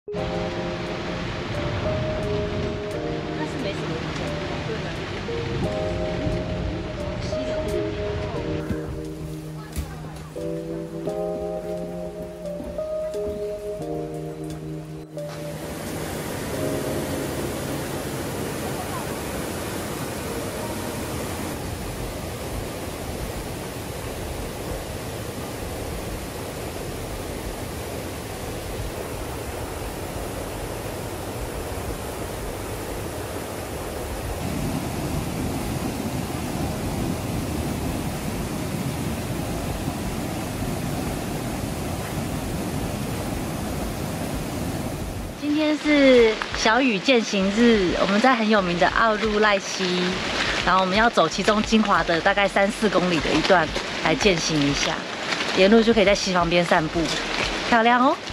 它是没什么影响。对的。西流那个地方。今天是小雨践行日，我们在很有名的奥入赖溪，然后我们要走其中精华的大概3-4公里的一段来践行一下，沿路就可以在溪旁边散步，漂亮哦。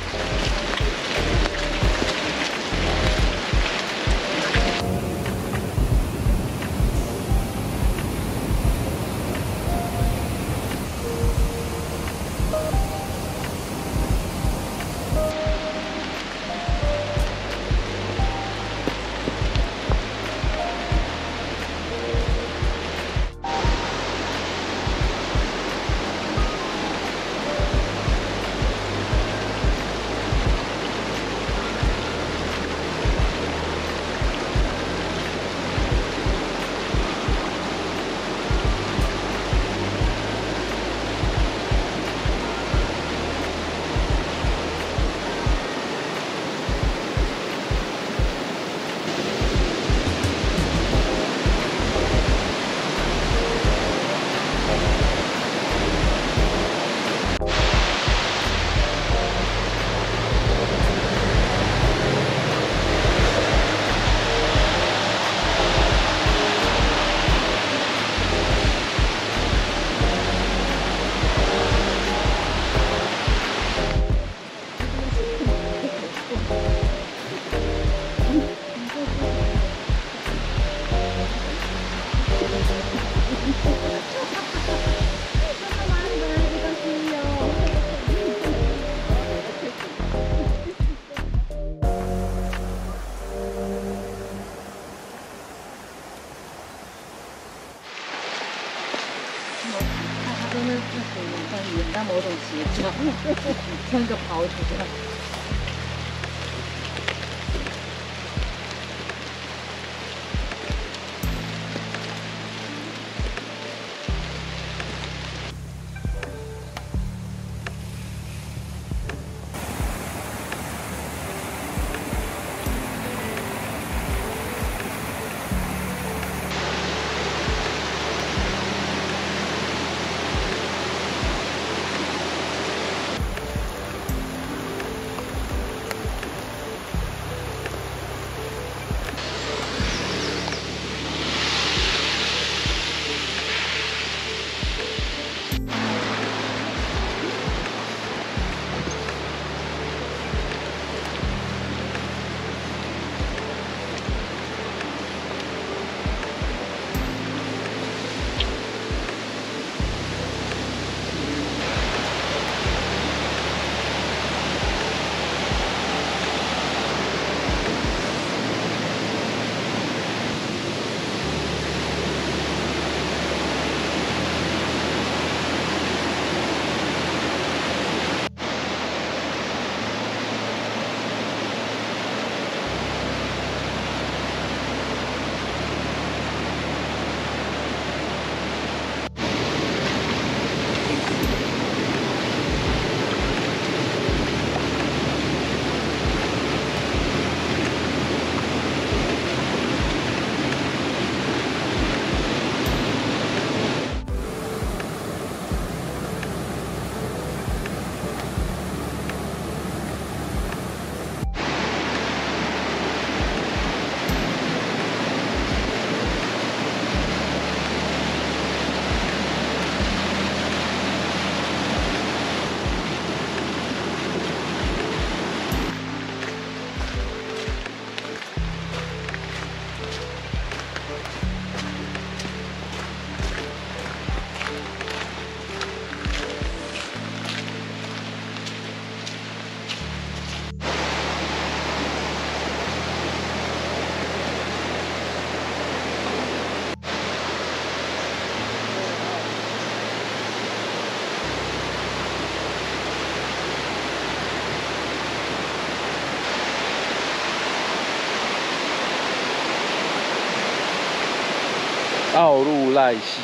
真的是很像某种邪教，穿个袍子这样。 奥入濑溪。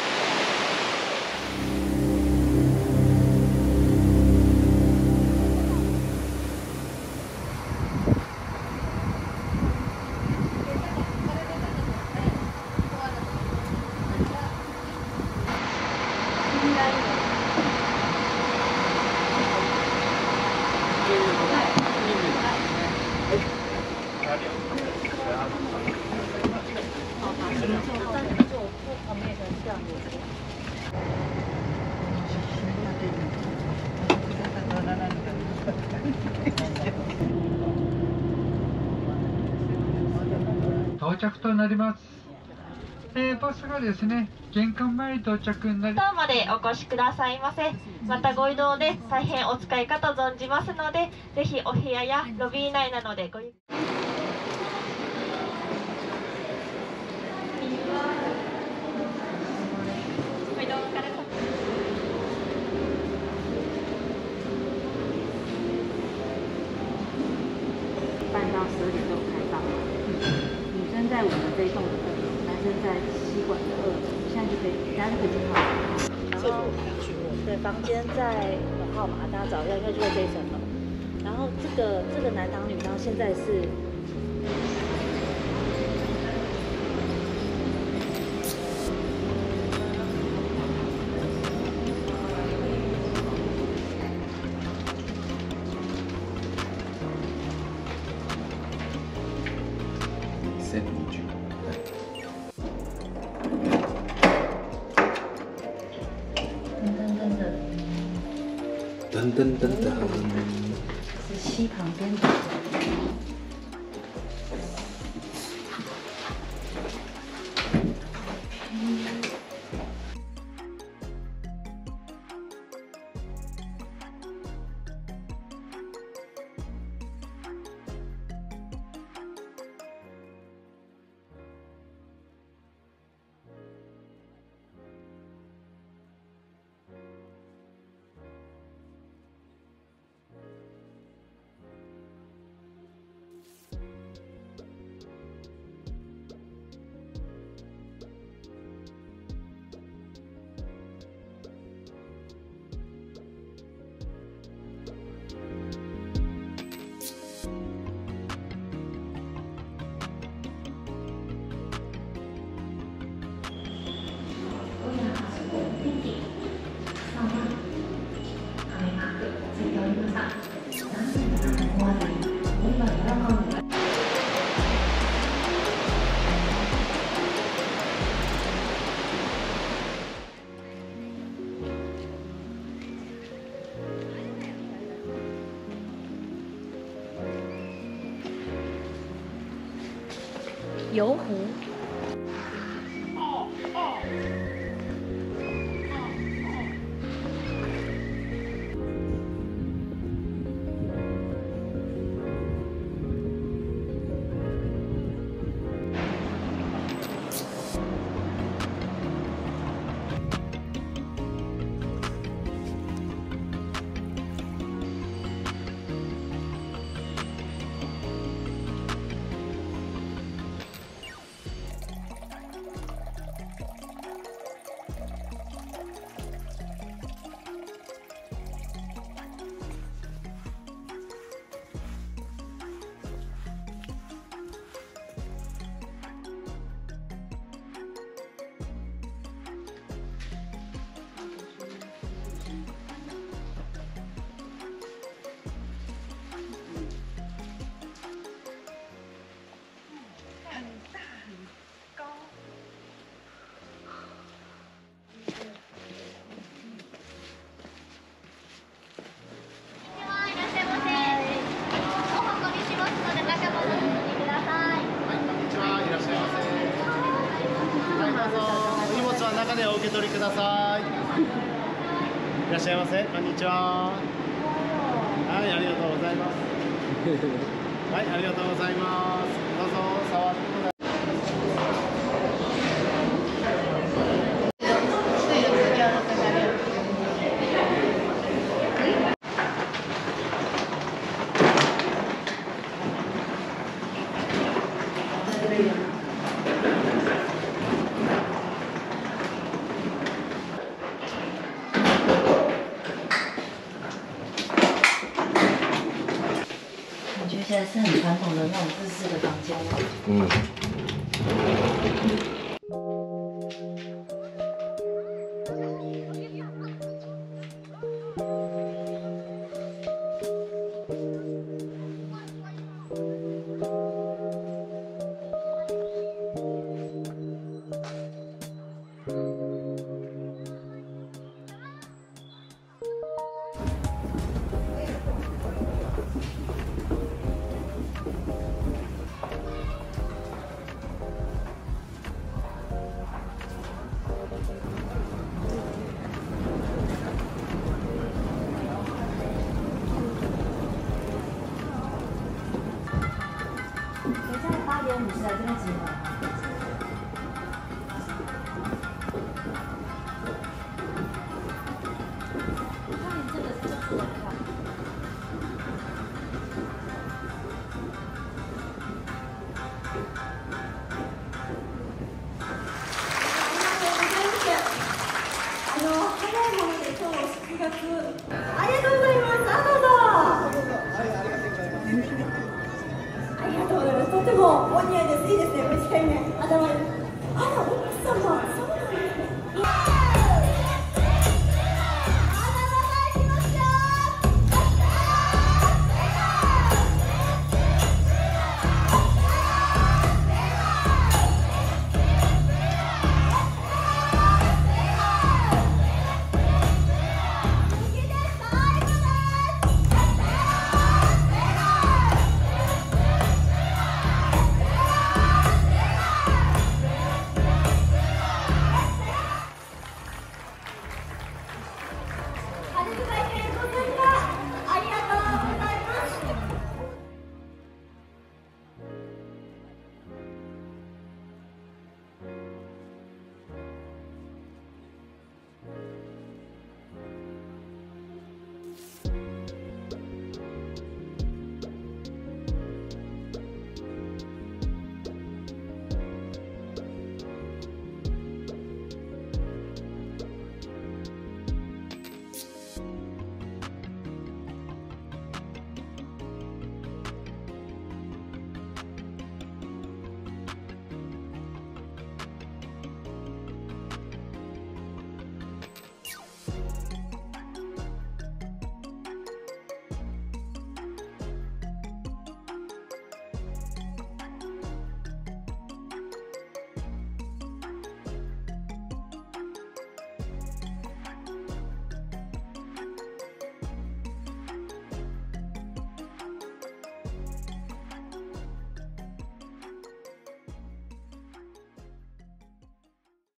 到着となります。バスがですね、玄関前に到着になります。 までお越しくださいませ。またご移動で大変お使いかと存じますので、ぜひお部屋やロビー内などでごゆっくり。 半到12点都有开放。女生在我们这一栋的2楼，男生在西馆的2楼，现在就可以，大家就可以进号。厕所我们要去过。对，房间在号码，大家找一下，应该就在这一层楼。然后这个男汤女汤现在是。 噔噔噔噔， 是溪旁边的。游湖。 中でお受け取りください。いらっしゃいませ。こんにちは。はい、ありがとうございます。はい、ありがとうございます。どうぞ触ってください。 起来是很传统的那种日式的房间。 嗯。 8:50来这边集合。那你这个是住的快。 早いもので今日7月。ありがとうございます。どうぞ。ありがとうございます。とてもお似合いです。いいですね。短いね。頭。あら、奥様。そうなんですね。